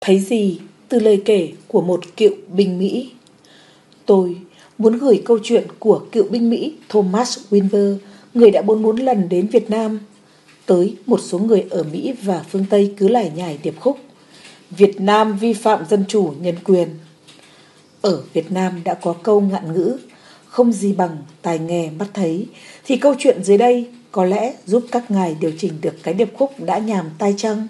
Thấy gì từ lời kể của một cựu binh Mỹ? Tôi muốn gửi câu chuyện của cựu binh Mỹ Thomas Winber, người đã 44 lần đến Việt Nam, tới một số người ở Mỹ và phương Tây cứ lải nhải điệp khúc Việt Nam vi phạm dân chủ nhân quyền. Ở Việt Nam đã có câu ngạn ngữ không gì bằng tai nghe mắt thấy, thì câu chuyện dưới đây có lẽ giúp các ngài điều chỉnh được cái điệp khúc đã nhàm tai chăng?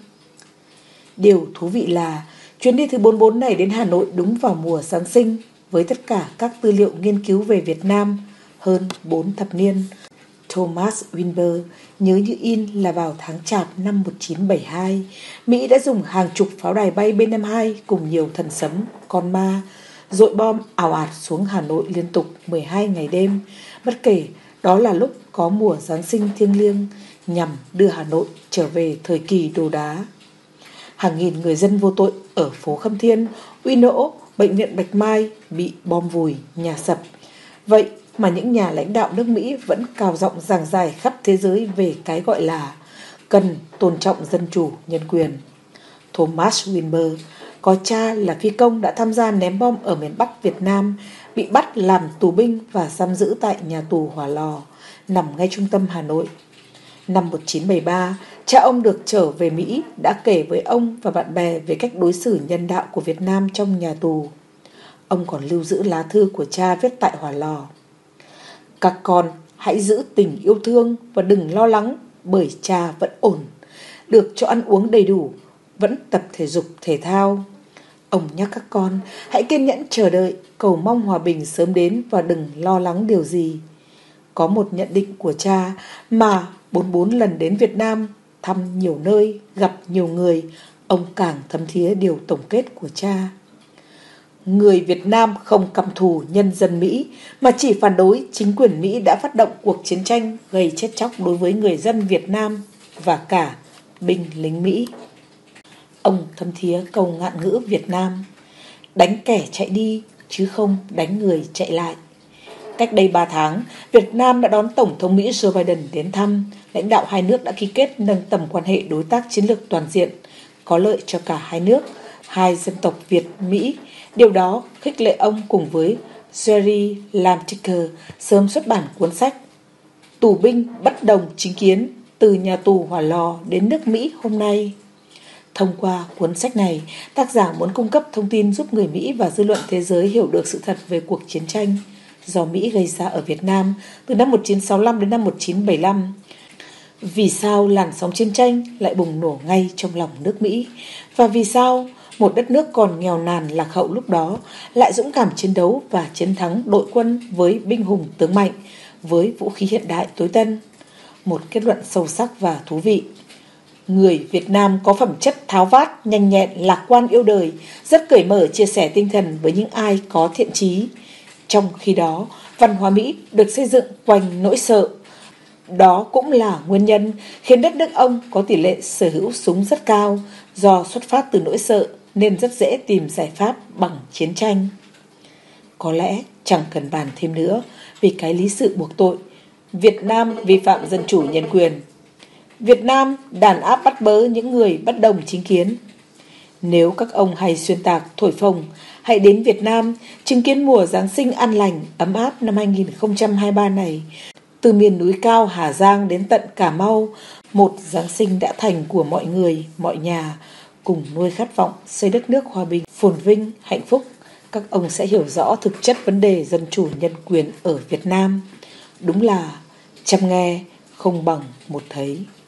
Điều thú vị là chuyến đi thứ 44 này đến Hà Nội đúng vào mùa Giáng sinh, với tất cả các tư liệu nghiên cứu về Việt Nam hơn 4 thập niên. Thomas Winber nhớ như in là vào tháng Chạp năm 1972, Mỹ đã dùng hàng chục pháo đài bay B-52 cùng nhiều thần sấm, con ma, dội bom ào ạt xuống Hà Nội liên tục 12 ngày đêm, bất kể đó là lúc có mùa Giáng sinh thiêng liêng, nhằm đưa Hà Nội trở về thời kỳ đồ đá. Hàng nghìn người dân vô tội ở phố Khâm Thiên, Uy Nỗ, bệnh viện Bạch Mai bị bom vùi, nhà sập. Vậy mà những nhà lãnh đạo nước Mỹ vẫn cào giọng giảng giải khắp thế giới về cái gọi là cần tôn trọng dân chủ, nhân quyền. Thomas Winber có cha là phi công đã tham gia ném bom ở miền Bắc Việt Nam, bị bắt làm tù binh và giam giữ tại nhà tù Hỏa Lò, nằm ngay trung tâm Hà Nội. Năm 1973, cha ông được trở về Mỹ đã kể với ông và bạn bè về cách đối xử nhân đạo của Việt Nam trong nhà tù. Ông còn lưu giữ lá thư của cha viết tại Hỏa Lò. Các con hãy giữ tình yêu thương và đừng lo lắng, bởi cha vẫn ổn, được cho ăn uống đầy đủ, vẫn tập thể dục thể thao. Ông nhắc các con hãy kiên nhẫn chờ đợi, cầu mong hòa bình sớm đến và đừng lo lắng điều gì. Có một nhận định của cha mà 44 lần đến Việt Nam, thăm nhiều nơi, gặp nhiều người, ông càng thấm thía điều tổng kết của cha. Người Việt Nam không căm thù nhân dân Mỹ, mà chỉ phản đối chính quyền Mỹ đã phát động cuộc chiến tranh gây chết chóc đối với người dân Việt Nam và cả binh lính Mỹ. Ông thấm thía câu ngạn ngữ Việt Nam: đánh kẻ chạy đi, chứ không đánh người chạy lại. Cách đây 3 tháng, Việt Nam đã đón Tổng thống Mỹ Joe Biden đến thăm. Lãnh đạo hai nước đã ký kết nâng tầm quan hệ đối tác chiến lược toàn diện, có lợi cho cả hai nước, hai dân tộc Việt-Mỹ. Điều đó khích lệ ông cùng với Jerry Lamtiker sớm xuất bản cuốn sách Tù binh bất đồng chính kiến, từ nhà tù Hỏa Lò đến nước Mỹ hôm nay. Thông qua cuốn sách này, tác giả muốn cung cấp thông tin giúp người Mỹ và dư luận thế giới hiểu được sự thật về cuộc chiến tranh do Mỹ gây ra ở Việt Nam từ năm 1965 đến năm 1975. Vì sao làn sóng chiến tranh lại bùng nổ ngay trong lòng nước Mỹ? Và vì sao một đất nước còn nghèo nàn lạc hậu lúc đó lại dũng cảm chiến đấu và chiến thắng đội quân với binh hùng tướng mạnh, với vũ khí hiện đại tối tân? Một kết luận sâu sắc và thú vị. Người Việt Nam có phẩm chất tháo vát, nhanh nhẹn, lạc quan yêu đời, rất cởi mở chia sẻ tinh thần với những ai có thiện chí. Trong khi đó, văn hóa Mỹ được xây dựng quanh nỗi sợ. Đó cũng là nguyên nhân khiến đất nước ông có tỷ lệ sở hữu súng rất cao, do xuất phát từ nỗi sợ nên rất dễ tìm giải pháp bằng chiến tranh. Có lẽ chẳng cần bàn thêm nữa vì cái lý sự buộc tội Việt Nam vi phạm dân chủ nhân quyền. Việt Nam đàn áp bắt bớ những người bất đồng chính kiến. Nếu các ông hay xuyên tạc, thổi phồng, hãy đến Việt Nam chứng kiến mùa Giáng sinh an lành, ấm áp năm 2023 này. Từ miền núi cao Hà Giang đến tận Cà Mau, một Giáng sinh đã thành của mọi người, mọi nhà, cùng nuôi khát vọng xây đất nước hòa bình, phồn vinh, hạnh phúc. Các ông sẽ hiểu rõ thực chất vấn đề dân chủ nhân quyền ở Việt Nam. Đúng là trăm nghe không bằng một thấy.